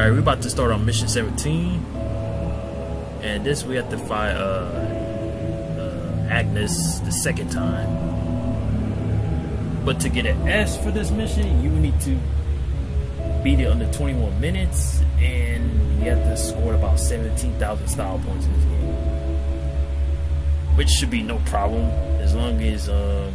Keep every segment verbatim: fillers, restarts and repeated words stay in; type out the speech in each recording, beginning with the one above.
Alright, we're about to start on mission seventeen. And this we have to fight uh, uh, Agnus the second time. But to get an S for this mission, you need to beat it under twenty-one minutes. And you have to score about seventeen thousand style points in this game. Which should be no problem. As long as, um...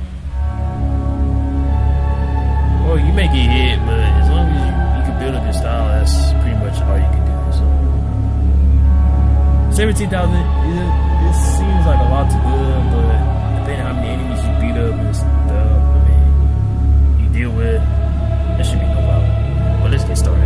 well, you may get hit, but as long as you, you can build up your style, that's pretty much all you can do. So, seventeen thousand, it, it seems like a lot to good, but depending on how many enemies you beat up and stuff, I mean, you deal with, that should be no problem. But let's get started.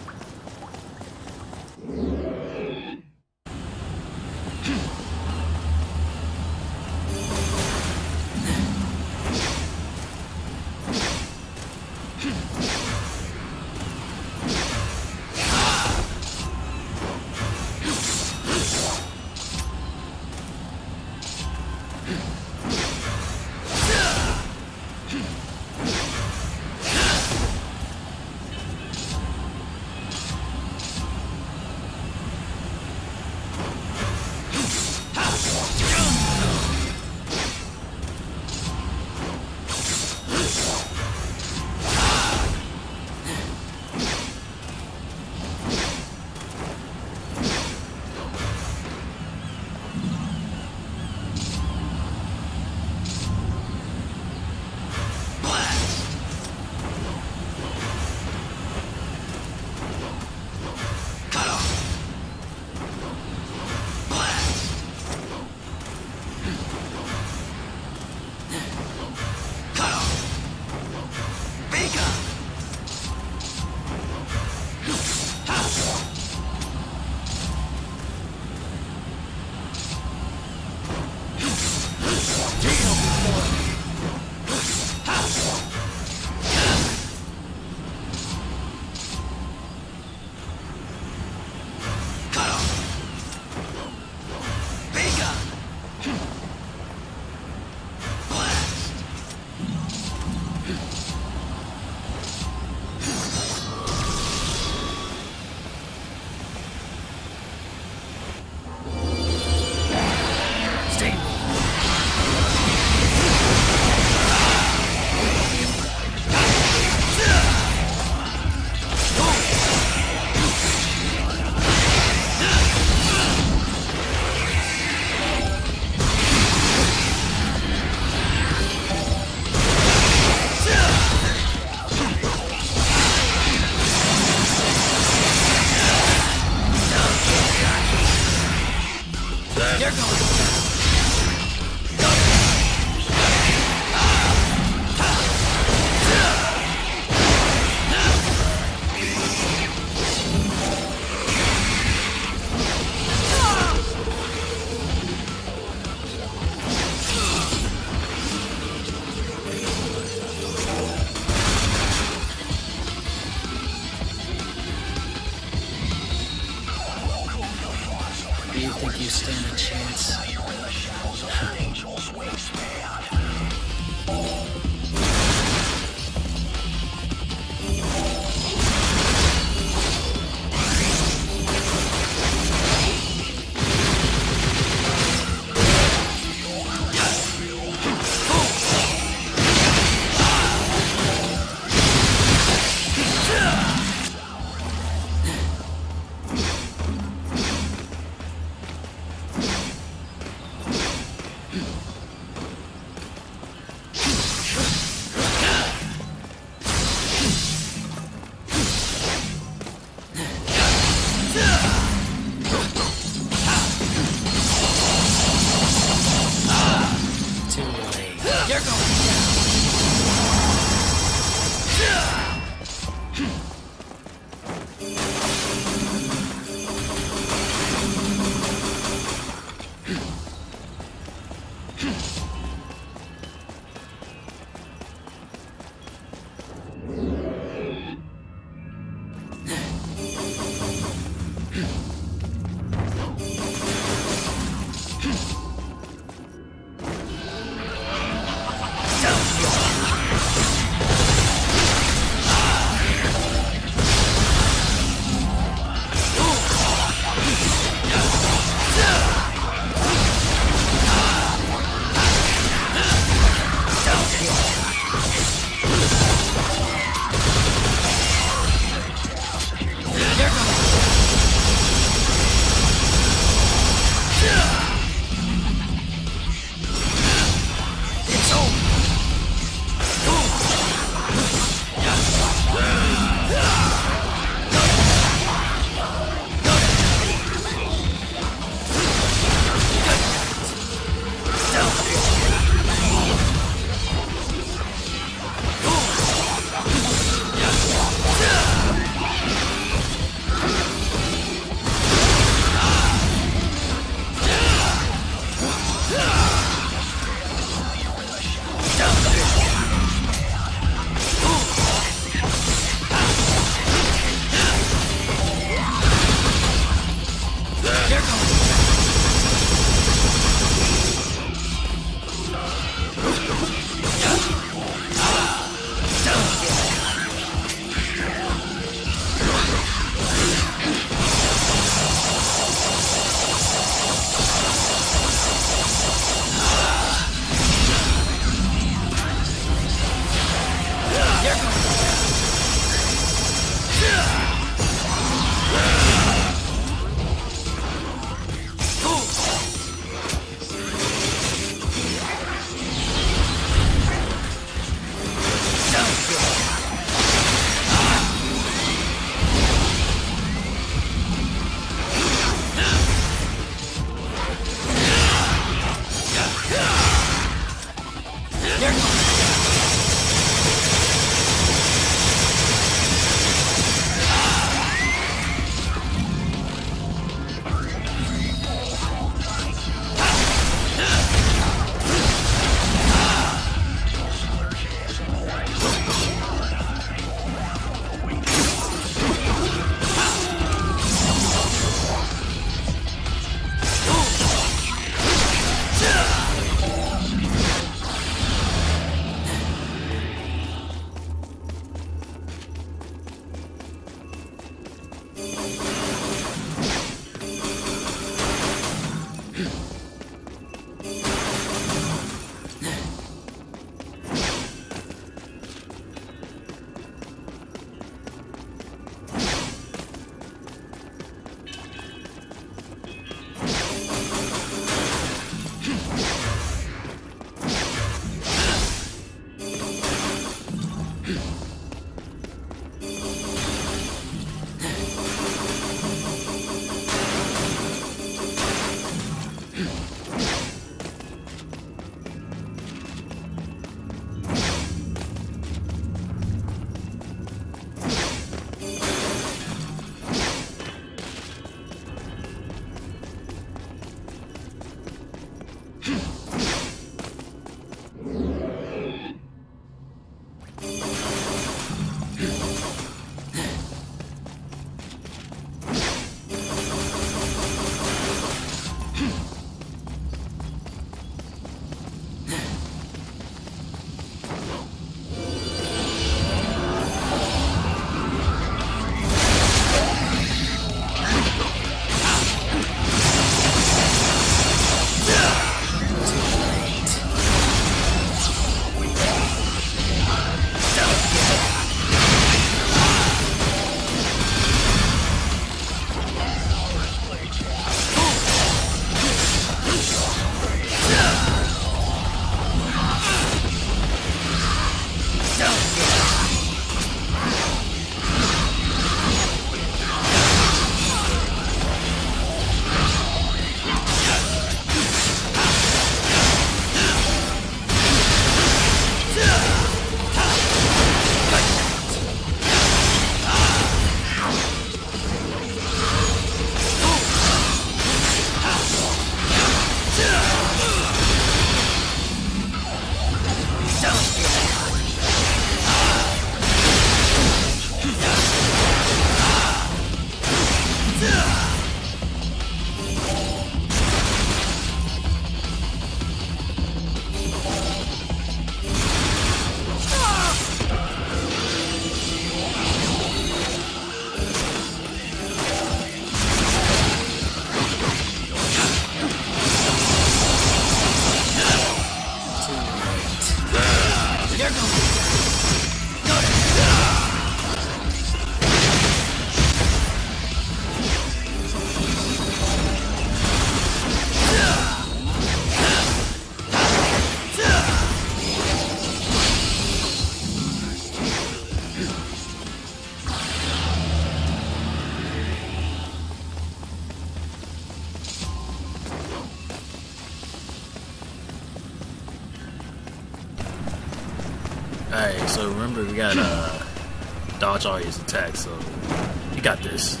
Alright, so remember we gotta uh, dodge all his attacks, so you got this.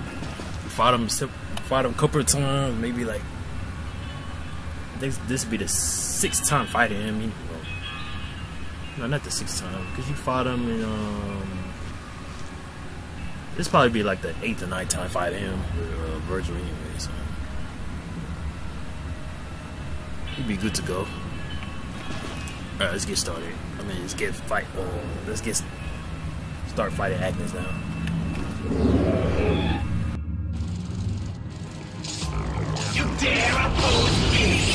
We fought him, fought him a couple of times, maybe like this. This would be the sixth time fighting him. You know, no, not the sixth time, because you fought him in um. This probably be like the eighth or ninth time fighting him with uh, Vergil anyway, so he'd be good to go. Alright, let's get started. I mean, let's get fight. Uh, let's get start fighting Agnus now. You dare oppose me?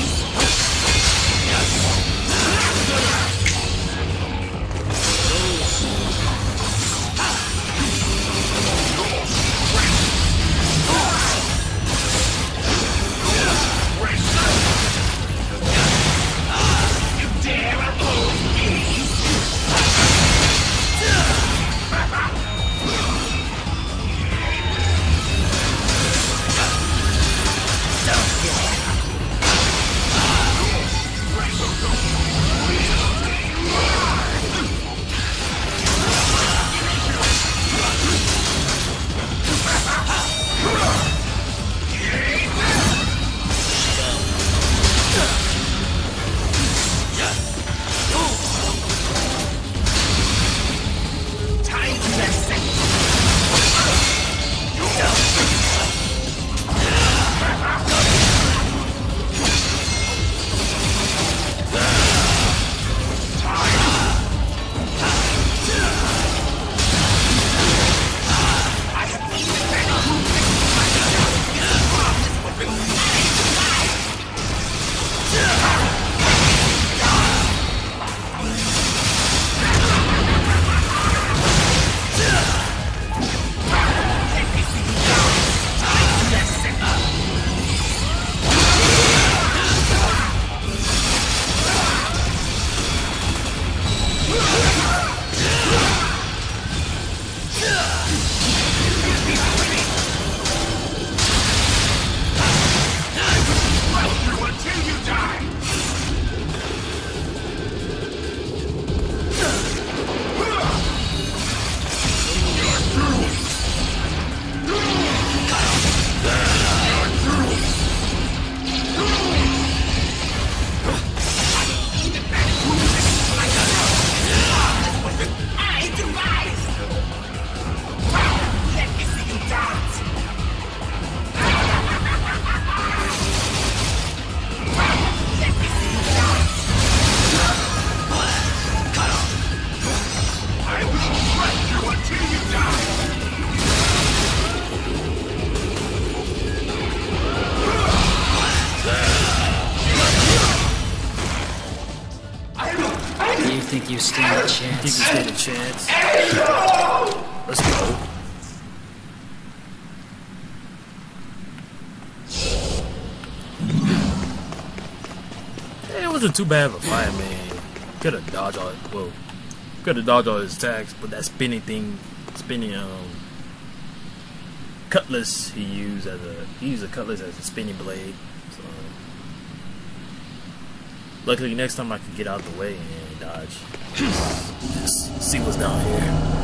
think we stand a chance. Let's go. It wasn't too bad of a fight, man. Could have dodged all. Whoa. Could have dodged all his attacks, but that spinning thing, spinning um cutlass he used as a he used a cutlass as a spinning blade. So luckily, next time I could get out the way and dodge. Just see what's down here.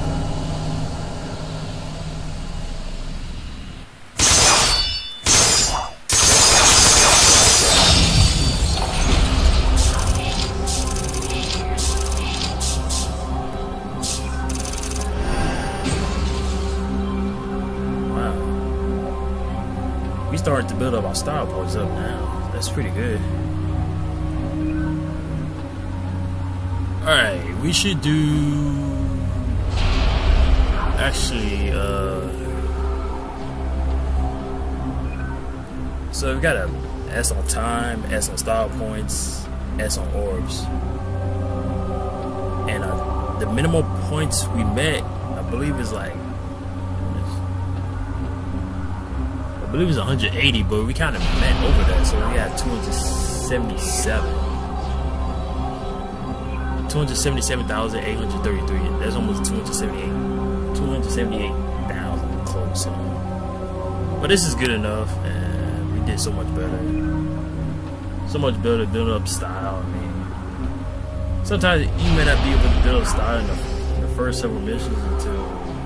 Starting to build up our style points up now. That's pretty good. Alright, we should do actually uh so we got a S on time, S on style points, S on orbs. And uh, the minimal points we met, I believe is like I believe it was one hundred eighty, but we kind of met over that, so we had two hundred seventy-seven. two hundred seventy-seven thousand eight hundred thirty-three. That's almost two hundred seventy-eight. two hundred seventy-eight thousand close. So. But this is good enough, and we did so much better. So much better building up style. I mean, sometimes you may not be able to build up style in the, in the first several missions until.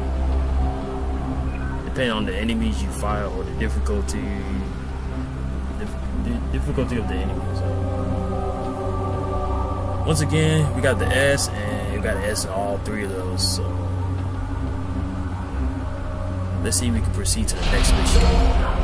Depending on the enemies you fight or the difficulty, the, the difficulty of the enemy. So once again, we got the S, and we got an S in all three of those. So let's see if we can proceed to the next mission.